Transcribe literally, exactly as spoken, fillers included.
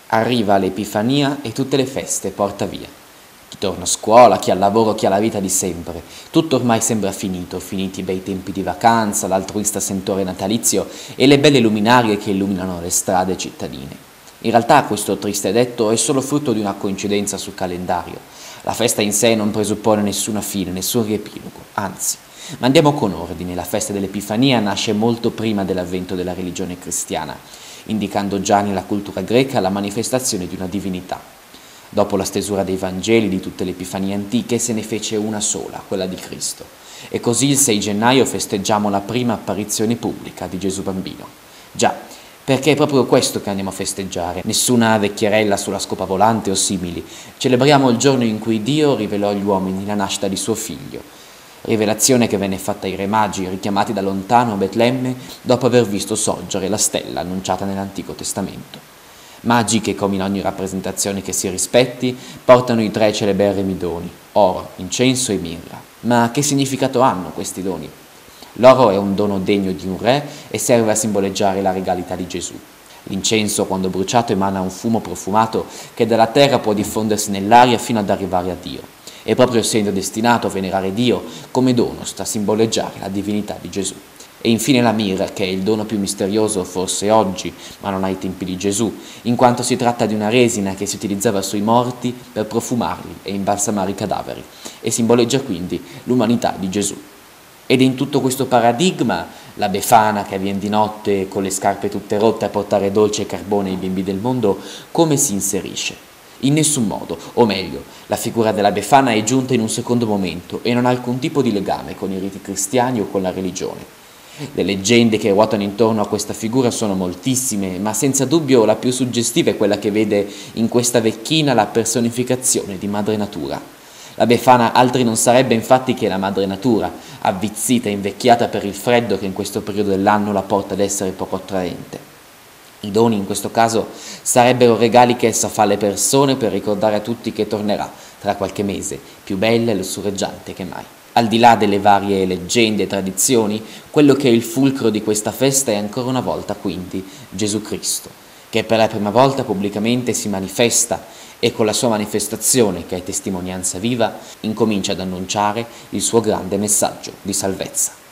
Arriva l'Epifania e tutte le feste porta via. Chi torna a scuola, chi al lavoro, chi alla vita di sempre. Tutto ormai sembra finito, finiti i bei tempi di vacanza, l'altruista sentore natalizio e le belle luminarie che illuminano le strade cittadine. In realtà questo triste detto è solo frutto di una coincidenza sul calendario. La festa in sé non presuppone nessuna fine, nessun riepilogo, anzi. Ma andiamo con ordine, la festa dell'Epifania nasce molto prima dell'avvento della religione cristiana, indicando già nella cultura greca la manifestazione di una divinità. Dopo la stesura dei Vangeli di tutte le Epifanie antiche se ne fece una sola, quella di Cristo, e così il sei gennaio festeggiamo la prima apparizione pubblica di Gesù bambino. Già, perché è proprio questo che andiamo a festeggiare, nessuna vecchierella sulla scopa volante o simili. Celebriamo il giorno in cui Dio rivelò agli uomini la nascita di suo figlio, rivelazione che venne fatta ai re magi, richiamati da lontano a Betlemme dopo aver visto sorgere la stella annunciata nell'Antico Testamento. Magi che, come in ogni rappresentazione che si rispetti, portano i tre celeberrimi doni, oro, incenso e mirra. Ma che significato hanno questi doni? L'oro è un dono degno di un re e serve a simboleggiare la regalità di Gesù. L'incenso, quando bruciato, emana un fumo profumato che dalla terra può diffondersi nell'aria fino ad arrivare a Dio. E proprio essendo destinato a venerare Dio, come dono sta a simboleggiare la divinità di Gesù. E infine la mirra, che è il dono più misterioso forse oggi, ma non ai tempi di Gesù, in quanto si tratta di una resina che si utilizzava sui morti per profumarli e imbalsamare i cadaveri, e simboleggia quindi l'umanità di Gesù. Ed in tutto questo paradigma, la Befana che viene di notte con le scarpe tutte rotte a portare dolce e carbone ai bimbi del mondo, come si inserisce? In nessun modo, o meglio, la figura della Befana è giunta in un secondo momento e non ha alcun tipo di legame con i riti cristiani o con la religione. Le leggende che ruotano intorno a questa figura sono moltissime, ma senza dubbio la più suggestiva è quella che vede in questa vecchina la personificazione di Madre Natura. La Befana altri non sarebbe infatti che la Madre Natura, avvizzita e invecchiata per il freddo che in questo periodo dell'anno la porta ad essere poco attraente. I doni in questo caso sarebbero regali che essa fa alle persone per ricordare a tutti che tornerà tra qualche mese, più bella e lussureggiante che mai. Al di là delle varie leggende e tradizioni, quello che è il fulcro di questa festa è ancora una volta quindi Gesù Cristo, che per la prima volta pubblicamente si manifesta e con la sua manifestazione, che è testimonianza viva, incomincia ad annunciare il suo grande messaggio di salvezza.